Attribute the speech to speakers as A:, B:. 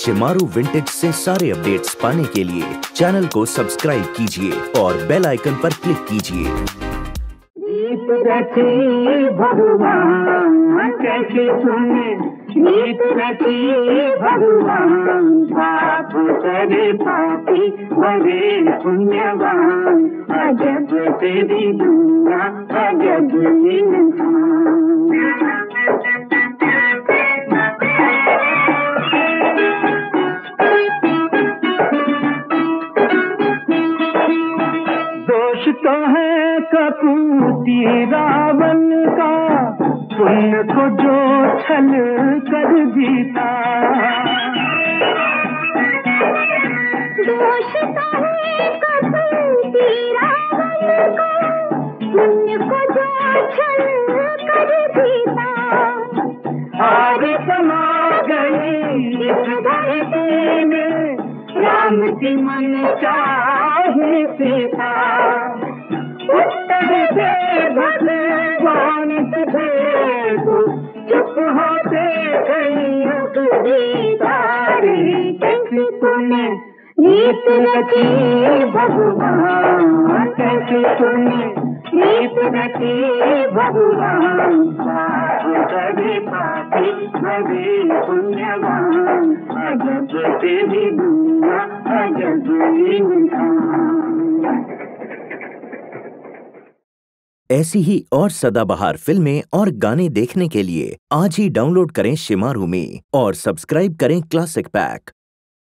A: Shemaroo vintage से सारे updates पाने के लिए चैनल को सब्सक्राइब कीजिए और बेल आइकन पर क्लिक कीजिए।
B: रीत रची भगवान कैसे सुने, रीत रची भगवान बाप करे पापी बड़े पुण्यवान। अजब तेरी दुनिया अजब इंसान। दोष तो है कपूती रावण का, पुण्य को जो छल कर जीता। दोष तो है कपूती रावण का, पुण्य को जो छल कर जीता। हार समा गई इस धरती में, राम की मन चाहे सीता। उत्तर दे भगवान तुझे तो चुप होते गई तारी। कैसे तूने रीत रची भगवान, कैसे तूने रीत रची भगवान। कभी पापी कभी पुण्यवान, अजब तेरी दुनिया अजब इंसान।
A: ऐसी ही और सदाबहार फिल्में और गाने देखने के लिए आज ही डाउनलोड करें शिमारू में और सब्सक्राइब करें क्लासिक पैक।